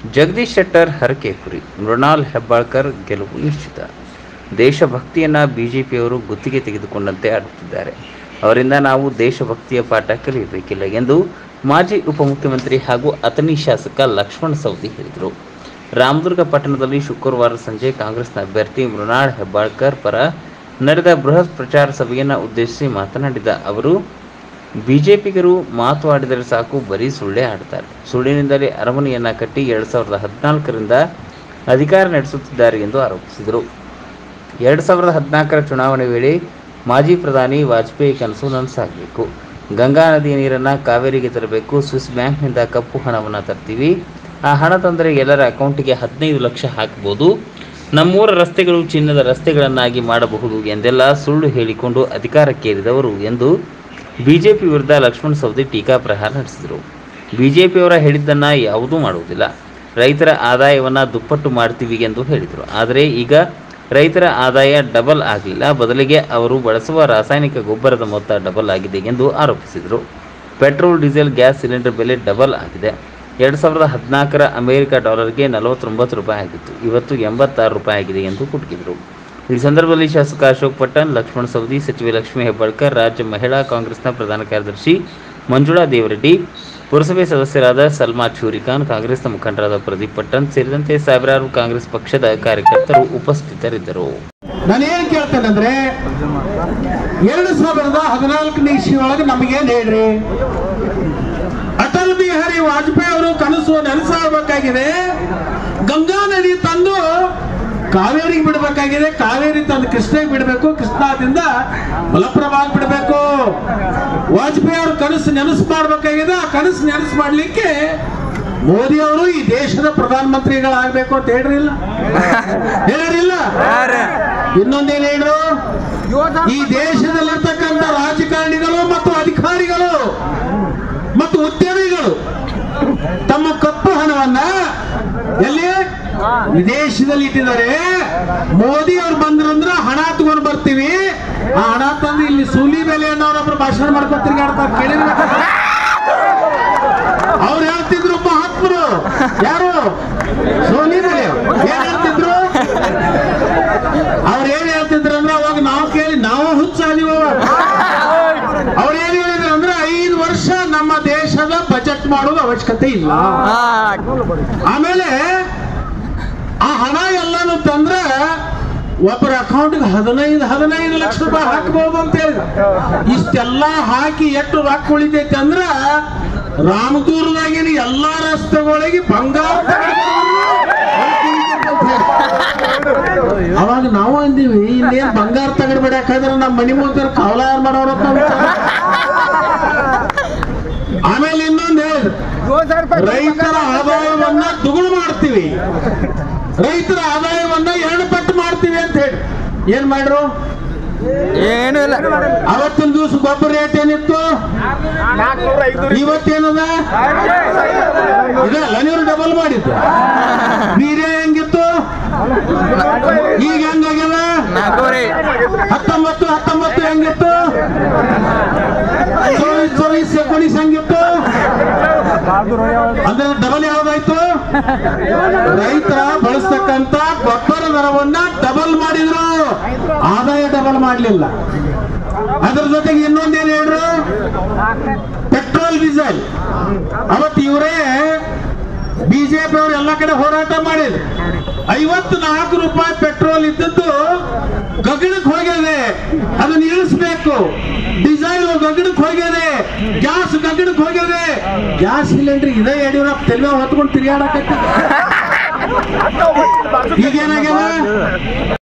ಜಗದೀಶ್ ಶೆಟ್ಟರ್ ಹರಕೆ ಕುರಿ, ಮೃಣಾಲ್ ಹೆಬ್ಬಾಳ್ಕರ್ ಗೆಲುವು ನಿಶ್ಚಿತ. ದೇಶಭಕ್ತಿಯನ್ನು ಬಿಜೆಪಿಯವರು ಗುತ್ತಿಗೆ ತೆಗೆದುಕೊಂಡಂತೆ ಆಡುತ್ತಿದ್ದಾರೆ. ಅವರಿಂದ ನಾವು ದೇಶಭಕ್ತಿಯ ಪಾಠ ಕಲಿಯಬೇಕಿಲ್ಲ ಎಂದು ಮಾಜಿ ಉಪಮುಖ್ಯಮಂತ್ರಿ ಹಾಗೂ ಅಥಣಿ ಶಾಸಕ ಲಕ್ಷ್ಮಣ ಸವದಿ ಹೇಳಿದರು. ರಾಮದುರ್ಗ ಪಟ್ಟಣದಲ್ಲಿ ಶುಕ್ರವಾರ ಸಂಜೆ ಕಾಂಗ್ರೆಸ್ನ ಅಭ್ಯರ್ಥಿ ಮೃಣಾಲ್ ಹೆಬ್ಬಾಳ್ಕರ್ ಪರ ನಡೆದ ಬೃಹತ್ ಪ್ರಚಾರ ಸಭೆಯನ್ನು ಉದ್ದೇಶಿಸಿ ಮಾತನಾಡಿದ ಅವರು, ಬಿಜೆಪಿಗರು ಮಾತು ಆಡಿದರೆ ಸಾಕು, ಬರೀ ಸುಳ್ಳೇ ಆಡ್ತಾರೆ. ಸುಳ್ಳಿನಿಂದಲೇ ಅರಮನೆಯನ್ನು ಕಟ್ಟಿ 2014ರಿಂದ ಅಧಿಕಾರ ನಡೆಸುತ್ತಿದ್ದಾರೆ ಎಂದು ಆರೋಪಿಸಿದರು. 2014ರ ಚುನಾವಣೆ ವೇಳೆ ಮಾಜಿ ಪ್ರಧಾನಿ ವಾಜಪೇಯಿ ಕನಸು ನನಸಾಗಬೇಕು. ಗಂಗಾ ನದಿಯ ನೀರನ್ನು ಕಾವೇರಿಗೆ ತರಬೇಕು. ಸ್ವಿಸ್ ಬ್ಯಾಂಕ್ನಿಂದ ಕಪ್ಪು ಹಣವನ್ನು ತರ್ತೀವಿ. ಆ ಹಣ ತಂದರೆ ಎಲ್ಲರ ಅಕೌಂಟಿಗೆ 15 ಲಕ್ಷ ಹಾಕಬಹುದು. ನಮ್ಮೂರ ರಸ್ತೆಗಳು ಚಿನ್ನದ ರಸ್ತೆಗಳನ್ನಾಗಿ ಮಾಡಬಹುದು ಎಂದೆಲ್ಲ ಸುಳ್ಳು ಹೇಳಿಕೊಂಡು ಅಧಿಕಾರಕ್ಕೇರಿದವರು ಎಂದು ಬಿಜೆಪಿ ವಿರುದ್ಧ ಲಕ್ಷ್ಮಣ ಸವದಿ ಟೀಕಾಪ್ರಹಾರ ನಡೆಸಿದರು. ಬಿಜೆಪಿಯವರ ಹೇಳಿದ್ದನ್ನು ಯಾವುದೂ ಮಾಡುವುದಿಲ್ಲ. ರೈತರ ಆದಾಯವನ್ನು ದುಪ್ಪಟ್ಟು ಮಾಡ್ತೀವಿ ಎಂದು ಹೇಳಿದರು. ಆದರೆ ಈಗ ರೈತರ ಆದಾಯ ಡಬಲ್ ಆಗಲಿಲ್ಲ, ಬದಲಿಗೆ ಅವರು ಬಳಸುವ ರಾಸಾಯನಿಕ ಗೊಬ್ಬರದ ಮೊತ್ತ ಡಬಲ್ ಆಗಿದೆ ಎಂದು ಆರೋಪಿಸಿದರು. ಪೆಟ್ರೋಲ್, ಡೀಸೆಲ್, ಗ್ಯಾಸ್ ಸಿಲಿಂಡರ್ ಬೆಲೆ ಡಬಲ್ ಆಗಿದೆ. 2014ರ ಅಮೆರಿಕ ಡಾಲರ್ಗೆ 49 ರೂಪಾಯಿ ಆಗಿತ್ತು, ಇವತ್ತು 86 ರೂಪಾಯಿ ಆಗಿದೆ ಎಂದು ಕುಟುಕಿದರು. ಈ ಸಂದರ್ಭದಲ್ಲಿ ಶಾಸಕ ಅಶೋಕ್ ಪಟ್ಟಣ್, ಲಕ್ಷ್ಮಣ ಸವದಿ, ಸಚಿವೆ ಲಕ್ಷ್ಮೀ ಹೆಬ್ಬಾಳ್ಕರ್, ರಾಜ್ಯ ಮಹಿಳಾ ಕಾಂಗ್ರೆಸ್ನ ಪ್ರಧಾನ ಕಾರ್ಯದರ್ಶಿ ಮಂಜುಳಾ ದೇವರೆಡ್ಡಿ, ಪುರಸಭೆ ಸದಸ್ಯರಾದ ಸಲ್ಮಾ ಚೂರಿಖಾನ್, ಕಾಂಗ್ರೆಸ್ನ ಮುಖಂಡರಾದ ಪ್ರದೀಪ್ ಪಟ್ಟಣ್ ಸೇರಿದಂತೆ ಸಾವಿರಾರು ಕಾಂಗ್ರೆಸ್ ಪಕ್ಷದ ಕಾರ್ಯಕರ್ತರು ಉಪಸ್ಥಿತರಿದ್ದರು. ನಾನೇನು ಕೇಳ್ತೇನೆಂದ್ರೆ, 2014ನೇ ಇಸ್ವಿಯೊಳಗೆ ನಮಗೇನು ಹೇಳ್ರಿ, ಅಟಲ್ ಬಿಹಾರಿ ವಾಜಪೇಯಿ ಅವರು ಕನಸು ನನಸಾಗಬೇಕಾಗಿದೆ. ಗಂಗಾ ನದಿ ತಂದು ಕಾವೇರಿಗೆ ಬಿಡಬೇಕಾಗಿದೆ, ಕಾವೇರಿ ತಂದು ಕೃಷ್ಣಗೆ ಬಿಡಬೇಕು, ಕೃಷ್ಣದಿಂದ ಮಲಪ್ರಭಾ ಬಿಡಬೇಕು. ವಾಜಪೇಯಿ ಅವರು ಕನಸು ನೆನಸು ಮಾಡಬೇಕಾಗಿದೆ. ಆ ಕನಸು ನೆನಸು ಮಾಡ್ಲಿಕ್ಕೆ ಮೋದಿ ಅವರು ಈ ದೇಶದ ಪ್ರಧಾನಮಂತ್ರಿಗಳಾಗಬೇಕು ಅಂತ ಹೇಳ್ರಿಲ್ಲ. ಇನ್ನೊಂದೇನು ಹೇಳ್ರು, ಈ ದೇಶದಲ್ಲಿರ್ತಕ್ಕಂಥ ರಾಜಕಾರಣಿಗಳು ಮತ್ತು ಅಧಿಕಾರಿಗಳು ಮತ್ತು ಉದ್ಯಮಿಗಳು ತಮ್ಮ ಕಪ್ಪು ಹಣವನ್ನ ಎಲ್ಲಿ ವಿದೇಶದಲ್ಲಿ ಇಟ್ಟಿದ್ದಾರೆ. ಮೋದಿ ಅವ್ರು ಬಂದ್ರಂದ್ರ ಹಣ ತಗೊಂಡು ಬರ್ತೀವಿ, ಆ ಹಣ ತಂದು ಇಲ್ಲಿ ಸೂಲಿ ಬೆಲೆ ಅನ್ನೋರೊಬ್ರು ಭಾಷಣ ಮಾಡ್ಕೊಂಡು ತಿರ್ಗಾಡ್ತಾರೆ. ಕೇಳಿರ್ಬೇಕು. ಅವ್ರು ಹೇಳ್ತಿದ್ರು ಮಹಾತ್ಮರು, ಯಾರು ಸೋಲಿ ಬೆಲೆ ಏನ್ ಹೇಳ್ತಿದ್ರು, ಅವ್ರು ಏನ್ ಹೇಳ್ತಿದ್ರು ಅಂದ್ರೆ ಅವಾಗ ನಾವು ಕೇಳಿ ನಾವು ಹುಚ್ಚಾದಿವ. ಅವ್ರು ಏನ್ ಹೇಳಿದ್ರು ಅಂದ್ರೆ 5 ವರ್ಷ ನಮ್ಮ ದೇಶದ ಬಜೆಟ್ ಮಾಡೋದು ಅವಶ್ಯಕತೆ ಇಲ್ಲ. ಆಮೇಲೆ ಆ ಹಣ ಎಲ್ಲಾನು ತಂದ್ರೆ ಒಬ್ಬರ ಅಕೌಂಟ್ಗೆ 15 ಲಕ್ಷ ರೂಪಾಯಿ ಹಾಕಬಹುದು ಅಂತ ಹೇಳಿದ್ರು. ಇಷ್ಟೆಲ್ಲಾ ಹಾಕಿ ಎಷ್ಟು ರೊಕ್ಕ ಉಳಿತೈತೆ ಅಂದ್ರ ರಾಮದುರ್ಗದಾಗಿನ ಎಲ್ಲಾ ರಸ್ತೆಗಳಿಗೆ ಬಂಗಾರ. ಅವಾಗ ನಾವು ಅಂದೀವಿ, ಇನ್ನೇನ್ ಬಂಗಾರ ತಗಡ್ಬಿಡಾಕಾದ್ರೆ ನಮ್ಮ ಮನಿ ಮುಂದೆ ಕವಲಾರ ಮಾಡೋರ. ಆಮೇಲೆ ಇನ್ನೊಂದು ಹೇಳಿದ್ರು, ರೈತರ ಆದಾಯವನ್ನ ದುಗುಳು ಮಾಡ್ತೀವಿ, ರೈತರ ಆದಾಯವನ್ನ 2 ಪಟ್ಟು ಮಾಡ್ತೀವಿ ಅಂತ ಹೇಳಿ ಏನ್ ಮಾಡ್ರು? ಏನು ಇಲ್ಲ. ಅವತ್ತಿನ ದಿವಸ ಗೊಬ್ಬರ ರೇಟ್ ಏನಿತ್ತು, ಇವತ್ತೇನದ ಇದಲ್ಲ, ನೀವು ಡಬಲ್ ಮಾಡಿದ್ದು. ವೀರ್ಯ ಹೆಂಗಿತ್ತು, ಈಗ ಹೆಂಗಾಗ್ಯದ? 19 ಹೆಂಗಿತ್ತು, 19 ಹೆಂಗಿತ್ತು? ಅಂದ್ರೆ ಡಬಲ್ ಯಾವ್ದಾಯ್ತು? ರೈತರ ಬಳಸ್ತಕ್ಕಂತ ಗೊಬ್ಬರ ದರವನ್ನ ಡಬಲ್ ಮಾಡಿದ್ರು, ಆದಾಯ ಡಬಲ್ ಮಾಡಲಿಲ್ಲ. ಅದ್ರ ಜೊತೆಗೆ ಇನ್ನೊಂದೇನು ಹೇಳ್ರು, ಪೆಟ್ರೋಲ್ ಡೀಸೆಲ್. ಅವತ್ತು ಇವರೇ ಬಿಜೆಪಿ ಅವರು ಎಲ್ಲ ಕಡೆ ಹೋರಾಟ ಮಾಡಿದ್ರು. 54 ರೂಪಾಯಿ ಪೆಟ್ರೋಲ್ ಇದ್ದದ್ದು ಗಗನಕ್ಕೆ ಹೋಗಿದೆ, ಅದನ್ನ ಇಳಿಸ್ಬೇಕು. ಡೀಸೆಲ್ ಗಗನಕ್ಕೆ ಹೋಗಿದೆ, ಗ್ಯಾಸ್ ಗಗನಕ್ಕೆ ಹೋಗಿದೆ. ಗ್ಯಾಸ್ ಸಿಲಿಂಡರ್ ಇದೇ ಯಡಿಯೂರಪ್ಪ ತೆಲುಗು ಹೊತ್ಕೊಂಡು ತಿರುಗಾಡಕತ್ತ. ಈಗೇನಾಗ್ಯದ?